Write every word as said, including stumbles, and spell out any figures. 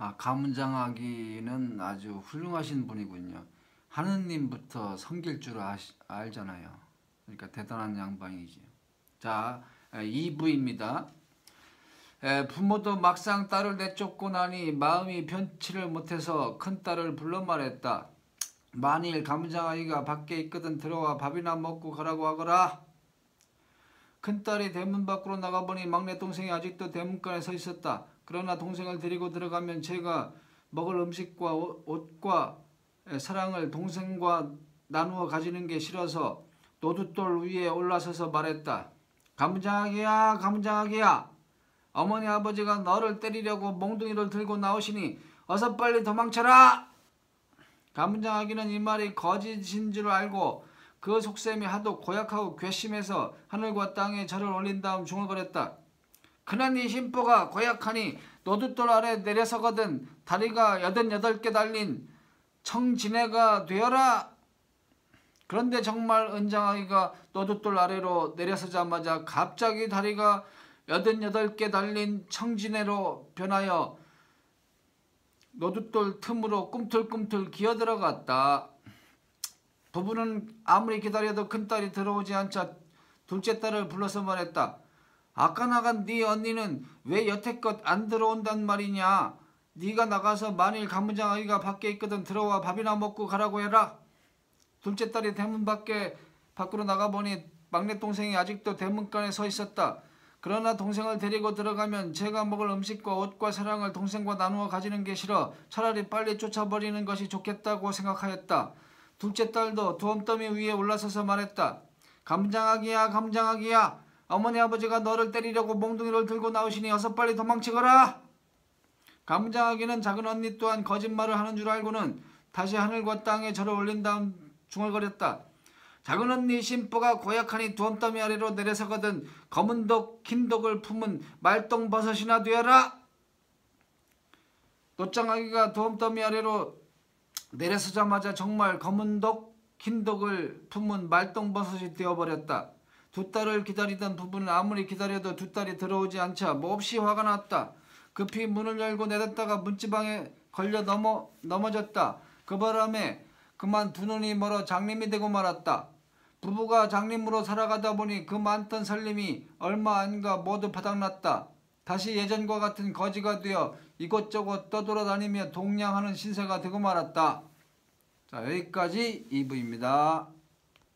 아, 가문장하기는 아주 훌륭하신 분이군요. 하느님부터 섬길 줄 아시, 알잖아요. 그러니까 대단한 양반이지. 자, 이 부입니다. 에, 부모도 막상 딸을 내쫓고 나니 마음이 변치를 못해서 큰딸을 불러 말했다. 만일 가문장아이가 밖에 있거든 들어와 밥이나 먹고 가라고 하거라. 큰딸이 대문 밖으로 나가보니 막내 동생이 아직도 대문간에 서 있었다. 그러나 동생을 데리고 들어가면 제가 먹을 음식과 옷과 사랑을 동생과 나누어 가지는 게 싫어서 노두돌 위에 올라서서 말했다. 가문장아기야, 가문장아기야. 어머니 아버지가 너를 때리려고 몽둥이를 들고 나오시니 어서 빨리 도망쳐라. 가문장아기는 이 말이 거짓인 줄 알고 그 속셈이 하도 고약하고 괘씸해서 하늘과 땅에 절을 올린 다음 중얼거렸다. 그나니 심보가 고약하니 노두돌 아래 내려서거든 다리가 여든여덟 개 달린 청지네가 되어라. 그런데 정말 은장아기가 노두돌 아래로 내려서자마자 갑자기 다리가 여든여덟 개 달린 청지네로 변하여 노두돌 틈으로 꿈틀꿈틀 기어들어갔다. 부부는 아무리 기다려도 큰딸이 들어오지 않자 둘째 딸을 불러서 말했다. 아까 나간 네 언니는 왜 여태껏 안 들어온단 말이냐. 네가 나가서 만일 가문장아기가 밖에 있거든 들어와 밥이나 먹고 가라고 해라. 둘째 딸이 대문 밖에 밖으로 나가보니 막내 동생이 아직도 대문간에 서 있었다. 그러나 동생을 데리고 들어가면 제가 먹을 음식과 옷과 사랑을 동생과 나누어 가지는 게 싫어 차라리 빨리 쫓아버리는 것이 좋겠다고 생각하였다. 둘째 딸도 두엄더미 위에 올라서서 말했다. 가문장아기야, 가문장아기야. 어머니 아버지가 너를 때리려고 몽둥이를 들고 나오시니 어서 빨리 도망치거라. 가문장아기는 작은 언니 또한 거짓말을 하는 줄 알고는 다시 하늘과 땅에 절을 올린 다음 중얼거렸다. 작은 언니 심보가 고약하니 두엄더미 아래로 내려서거든 검은독 흰독을 품은 말똥버섯이나 되어라. 노장아기가 두엄더미 아래로 내려서자마자 정말 검은독 흰독을 품은 말똥버섯이 되어버렸다. 두 딸을 기다리던 부부는 아무리 기다려도 두 딸이 들어오지 않자 몹시 화가 났다. 급히 문을 열고 내렸다가 문지방에 걸려 넘어, 넘어졌다. 그 바람에 그만 두 눈이 멀어 장님이 되고 말았다. 부부가 장님으로 살아가다 보니 그 많던 살림이 얼마 안가 모두 바닥났다. 다시 예전과 같은 거지가 되어 이곳저곳 떠돌아다니며 동냥하는 신세가 되고 말았다. 자, 여기까지 이 부입니다.